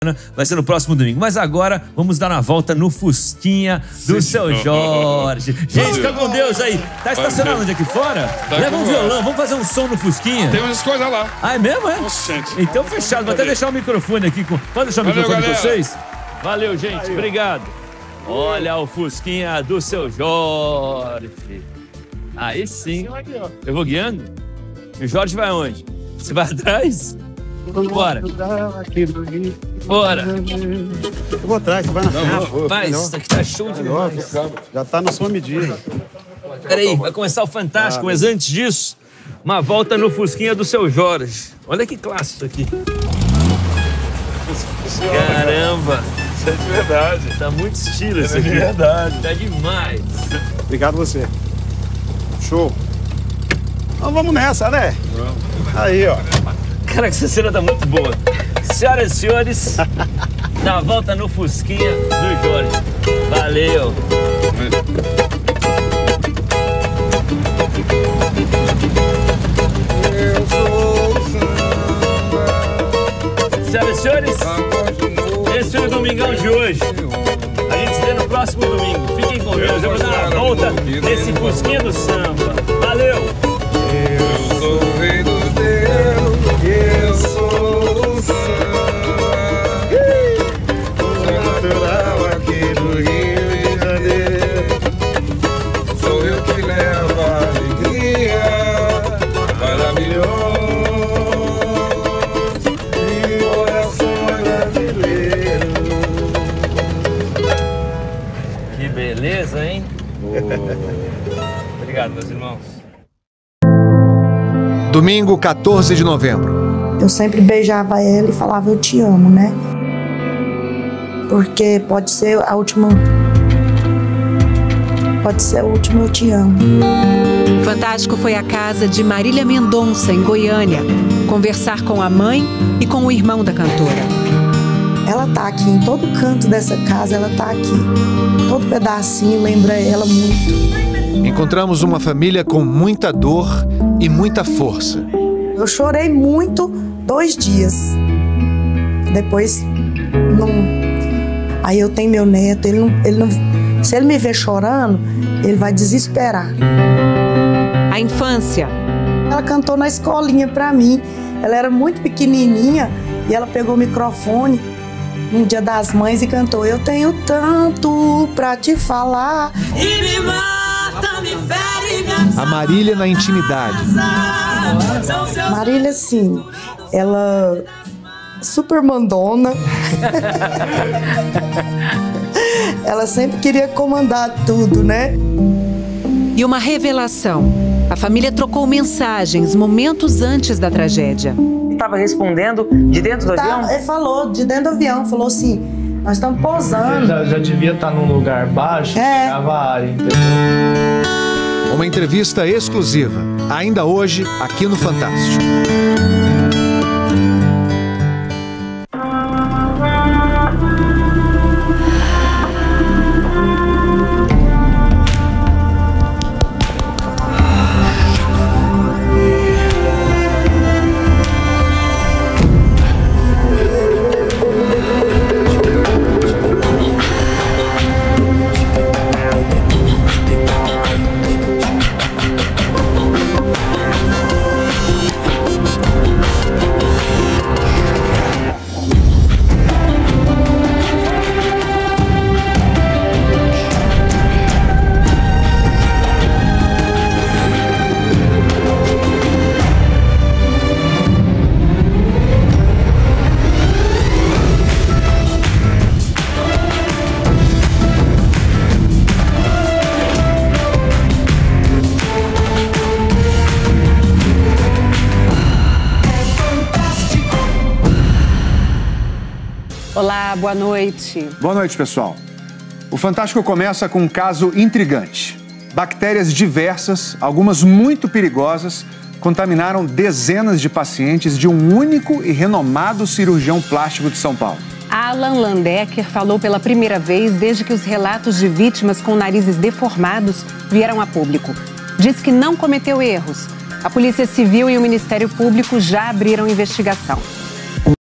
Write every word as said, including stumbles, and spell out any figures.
Vai ser no próximo domingo. Mas agora vamos dar uma volta no Fusquinha do Sim, seu Jorge. Gente, fica com Deus aí. Tá estacionado onde aqui fora? Tá. Leva um violão, vamos fazer um som no Fusquinha. Tem umas coisas lá. Ah, é mesmo, é? Nossa, então fechado. Vou até deixar o microfone aqui. Com... Pode deixar o Valeu, microfone galera. com vocês? Valeu, gente. Aí, obrigado. Olha o Fusquinha do seu Jorge. Aí sim. Eu vou guiando? E o Jorge vai onde? Você vai atrás? Bora. Bora. Eu vou atrás, você vai na frente. Vai, isso aqui tá show demais. Já tá na sua medida. Peraí, vai começar o Fantástico, mas antes disso, uma volta no Fusquinha do seu Jorge. Olha que classe isso aqui. Caramba. Isso é de verdade. Tá muito estilo isso aqui. É verdade. Tá demais. Obrigado você. Show. Então vamos nessa, né? Vamos. Aí, ó. Cara, essa cena tá muito boa. Senhoras e senhores, dá volta no Fusquinha do Jorge. Valeu. Eu sou o samba. Senhoras e senhores, esse foi o Domingão de hoje. A gente se vê no próximo domingo. Fiquem com Deus. Eu vou dar uma volta nesse Fusquinha do samba. Valeu. Eu sou o rei do Deus. Eu sou o samba. Sou natural aqui do Rio de Janeiro. Sou eu que levo a alegria maravilhosa. E o coração brasileiro. Que beleza, hein? Oh. Obrigado, meus irmãos. Domingo, quatorze de novembro. Eu sempre beijava ela e falava eu te amo, né? Porque pode ser a última... Pode ser a última eu te amo. Fantástico foi a casa de Marília Mendonça, em Goiânia, conversar com a mãe e com o irmão da cantora. Ela tá aqui, em todo canto dessa casa ela tá aqui. Todo pedacinho lembra ela muito. Encontramos uma família com muita dor e muita força. Eu chorei muito dois dias. Depois, não... Aí eu tenho meu neto, ele não, ele não... se ele me ver chorando, ele vai desesperar. A infância. Ela cantou na escolinha pra mim. Ela era muito pequenininha e ela pegou o microfone no Dia das Mães e cantou: eu tenho tanto pra te falar. E me mata, me fere, me A Marília na intimidade. Marília, sim, ela super mandona. Ela sempre queria comandar tudo, né? E uma revelação. A família trocou mensagens momentos antes da tragédia. Estava respondendo de dentro do tá, avião? Ele falou, de dentro do avião, falou assim: nós estamos pousando. Já, já devia estar num lugar baixo, é. Pegava a área, entendeu? Uma entrevista exclusiva, ainda hoje, aqui no Fantástico. Olá, boa noite. Boa noite, pessoal. O Fantástico começa com um caso intrigante. Bactérias diversas, algumas muito perigosas, contaminaram dezenas de pacientes de um único e renomado cirurgião plástico de São Paulo. Alan Landecker falou pela primeira vez desde que os relatos de vítimas com narizes deformados vieram a público. Diz que não cometeu erros. A Polícia Civil e o Ministério Público já abriram investigação.